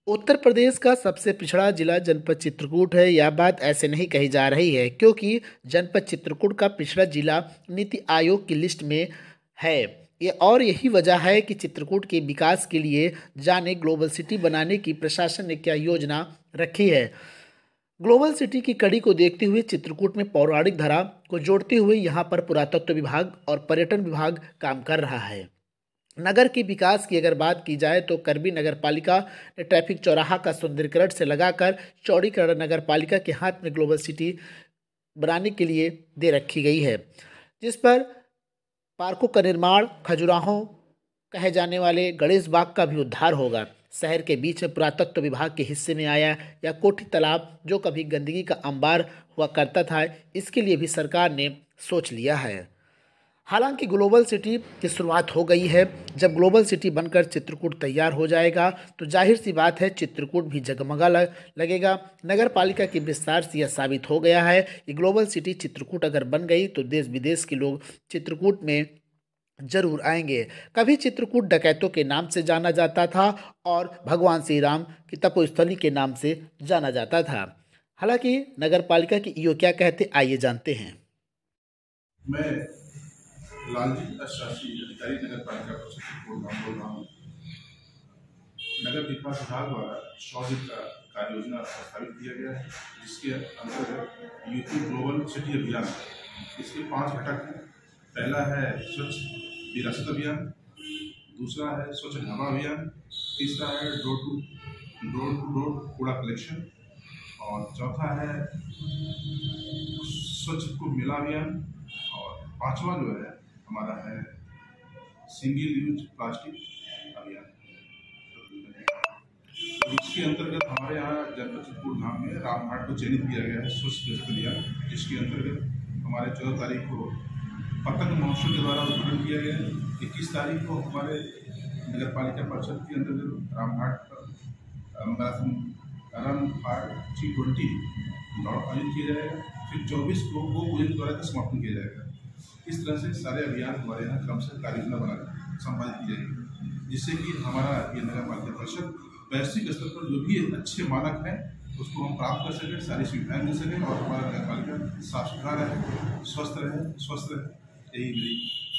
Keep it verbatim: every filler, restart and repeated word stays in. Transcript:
उत्तर प्रदेश का सबसे पिछड़ा जिला जनपद चित्रकूट है। यह बात ऐसे नहीं कही जा रही है क्योंकि जनपद चित्रकूट का पिछड़ा जिला नीति आयोग की लिस्ट में है। ये और यही वजह है कि चित्रकूट के विकास के लिए जाने ग्लोबल सिटी बनाने की प्रशासन ने क्या योजना रखी है। ग्लोबल सिटी की कड़ी को देखते हुए चित्रकूट में पौराणिक धरा को जोड़ते हुए यहाँ पर पुरातत्व विभाग और पर्यटन विभाग काम कर रहा है। नगर के विकास की अगर बात की जाए तो करबी नगर पालिका ने ट्रैफिक चौराहा का सुंदरीकरण से लगाकर चौड़ीकरण नगर पालिका के हाथ में ग्लोबल सिटी बनाने के लिए दे रखी गई है, जिस पर पार्कों का निर्माण, खजुराहों कहे जाने वाले गणेश बाग का भी उद्धार होगा। शहर के बीच में पुरातत्व विभाग के हिस्से में आया या कोठी तालाब जो कभी गंदगी का अंबार हुआ करता था, इसके लिए भी सरकार ने सोच लिया है। हालांकि ग्लोबल सिटी की शुरुआत हो गई है। जब ग्लोबल सिटी बनकर चित्रकूट तैयार हो जाएगा तो जाहिर सी बात है चित्रकूट भी जगमगा लगेगा। नगर पालिका के विस्तार से यह साबित हो गया है कि ग्लोबल सिटी चित्रकूट अगर बन गई तो देश विदेश के लोग चित्रकूट में जरूर आएंगे। कभी चित्रकूट डकैतों के नाम से जाना जाता था और भगवान श्री राम की तपोस्थली के नाम से जाना जाता था। हालांकि नगर पालिका की ईओ क्या कहते, आइए जानते हैं। मैं लालजी शासी अधिकारी नगर पालिका चित्रकूट बोल रहा हूँ। नगर विकास विभाग द्वारा सौ दिन का कार्य योजना प्रस्तावित किया गया है, जिसके अंतर्गत यूपी ग्लोबल सिटी अभियान, इसके पांच घटक हैं। पहला है स्वच्छ विरासत अभियान, दूसरा है स्वच्छ ढाबा अभियान, तीसरा है door to door to door कूड़ा कलेक्शन और चौथा है स्वच्छ कुंभ मेला अभियान और पांचवा जो है हमारा है सिंगल यूज प्लास्टिक अभियान। इसके अंतर्गत हमारे यहाँ जनपद चित्रकूट धाम में रामघाट को चयनित किया गया है स्वच्छ विरासत अभियान, जिसके अंतर्गत हमारे चौदह तारीख को पतंग महोत्सव के द्वारा उद्घाटन किया गया है। इक्कीस तारीख को हमारे नगर पालिका परिषद के अंतर्गत Ramghat marathon run for T twenty दौड़ आयोजित किया जाएगा। फिर चौबीस को वो पूजन द्वारा का समापन किया जाएगा। इस तरह से सारे अभियान हमारे यहाँ क्रमशः कार्य योजना बनाकर संपादित की जाएगी, जिससे कि हमारा ये नगर पालिका परिषद वैश्विक स्तर पर जो भी अच्छे मानक हैं उसको हम प्राप्त कर सकें, सारी सुविधाएं मिल सकें और हमारा नगर पालिका साफ सुथरा रहे, स्वस्थ रहे, स्वस्थ रहे। यही मेरी